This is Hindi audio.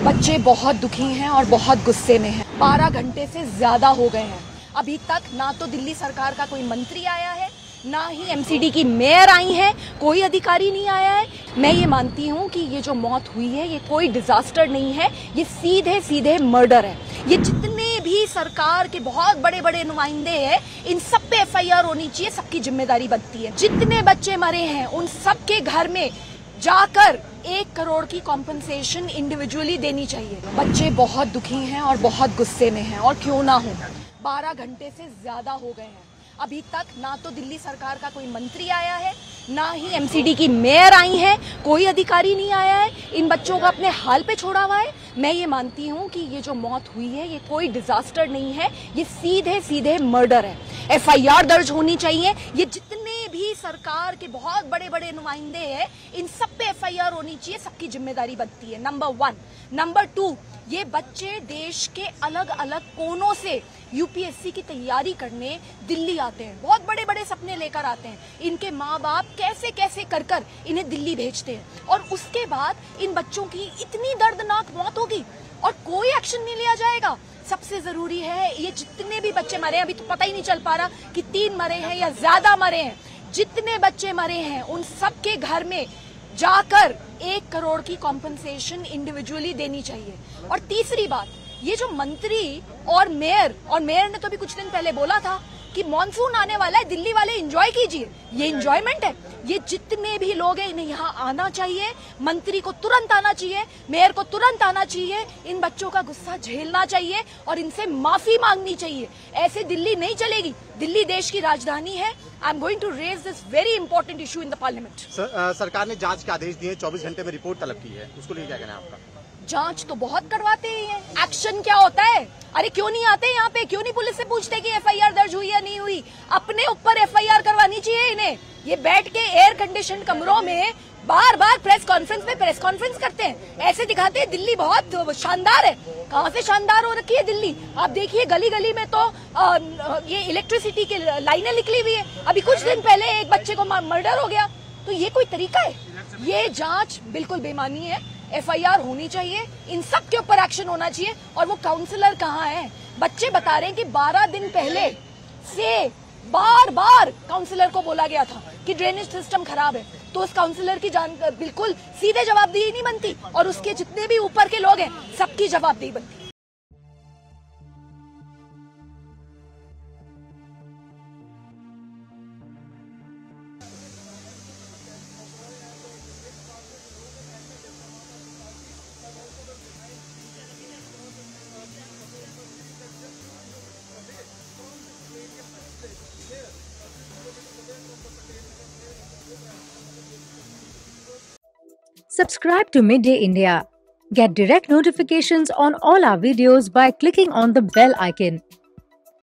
बच्चे बहुत दुखी हैं और बहुत गुस्से में हैं। 12 घंटे से ज्यादा हो गए हैं। अभी तक ना तो दिल्ली सरकार का कोई मंत्री आया है, ना ही एमसीडी की मेयर आई है, कोई अधिकारी नहीं आया है। मैं ये मानती हूँ कि ये जो मौत हुई है ये कोई डिजास्टर नहीं है, ये सीधे सीधे मर्डर है। ये जितने भी सरकार के बहुत बड़े बड़े नुमाइंदे हैं, इन सब पे एफआईआर होनी चाहिए, सबकी जिम्मेदारी बनती है। जितने बच्चे मरे हैं उन सबके घर में जाकर 1 करोड़ की कॉम्पनसेशन इंडिविजुअली देनी चाहिए। बच्चे बहुत दुखी हैं और बहुत गुस्से में हैं, और क्यों ना हो। 12 घंटे से ज्यादा हो गए हैं। अभी तक ना तो दिल्ली सरकार का कोई मंत्री आया है, ना ही एमसीडी की मेयर आई है, कोई अधिकारी नहीं आया है। इन बच्चों को अपने हाल पे छोड़ा हुआ है। मैं ये मानती हूँ कि ये जो मौत हुई है ये कोई डिजास्टर नहीं है, ये सीधे सीधे मर्डर है। एफआईआर दर्ज होनी चाहिए। ये जितने भी सरकार के बहुत बड़े बड़े नुमाइंदे हैं, इन सब पे एफआईआर होनी चाहिए, सबकी जिम्मेदारी बनती है। नंबर 1। नंबर 2, ये बच्चे देश के अलग अलग कोनों से यूपीएससी की तैयारी करने दिल्ली आते हैं, बहुत बड़े बड़े सपने लेकर आते हैं। इनके माँ बाप कैसे कैसे कर कर इन्हें दिल्ली भेजते हैं, और उसके बाद इन बच्चों की इतनी दर्दनाक मौत होगी और कोई एक्शन नहीं लिया जाएगा। सबसे जरूरी है, ये जितने भी बच्चे मरे हैं, अभी तो पता ही नहीं चल पा रहा कि 3 मरे हैं या ज्यादा मरे हैं, जितने बच्चे मरे हैं उन सबके घर में जाकर 1 करोड़ की कॉम्पनसेशन इंडिविजुअली देनी चाहिए। और तीसरी बात, ये जो मंत्री और मेयर ने तो भी कुछ दिन पहले बोला था कि मॉनसून आने वाला है, दिल्ली वाले एंजॉय कीजिए। ये एंजॉयमेंट है? ये जितने भी लोग हैं इन्हें यहाँ आना चाहिए, मंत्री को तुरंत आना चाहिए, मेयर को तुरंत आना चाहिए, इन बच्चों का गुस्सा झेलना चाहिए और इनसे माफी मांगनी चाहिए। ऐसे दिल्ली नहीं चलेगी। दिल्ली देश की राजधानी है। I am going to raise this very important issue in the parliament. सरकार ने जांच के आदेश दिए, 24 घंटे में रिपोर्ट तलब की है, उसको लेकर क्या कहना है आपका? जांच तो बहुत करवाते हैं, एक्शन क्या होता है? अरे क्यों नहीं आते यहाँ पे? क्यों नहीं पुलिस से पूछते कि एफआईआर दर्ज हुई या नहीं हुई? अपने ऊपर एफआईआर करवानी चाहिए इन्हें। ये बैठ के एयर कंडीशन कमरों में बार बार प्रेस कॉन्फ्रेंस करते हैं, ऐसे दिखाते हैं दिल्ली बहुत शानदार है। कहाँ से शानदार हो रखी है दिल्ली? आप देखिए गली गली में तो ये इलेक्ट्रिसिटी की लाइनें निकली हुई है। अभी कुछ दिन पहले एक बच्चे को मर्डर हो गया। तो ये कोई तरीका है? ये जांच बिल्कुल बेमानी है। एफआईआर होनी चाहिए, इन सब के ऊपर एक्शन होना चाहिए। और वो काउंसलर कहाँ है? बच्चे बता रहे हैं कि 12 दिन पहले से बार बार काउंसलर को बोला गया था कि ड्रेनेज सिस्टम खराब है, तो उस काउंसलर की बिल्कुल सीधे जवाबदेही नहीं बनती, और उसके जितने भी ऊपर के लोग हैं सबकी जवाबदेही बनती। Subscribe to Midday India. Get direct notifications on all our videos by clicking on the bell icon.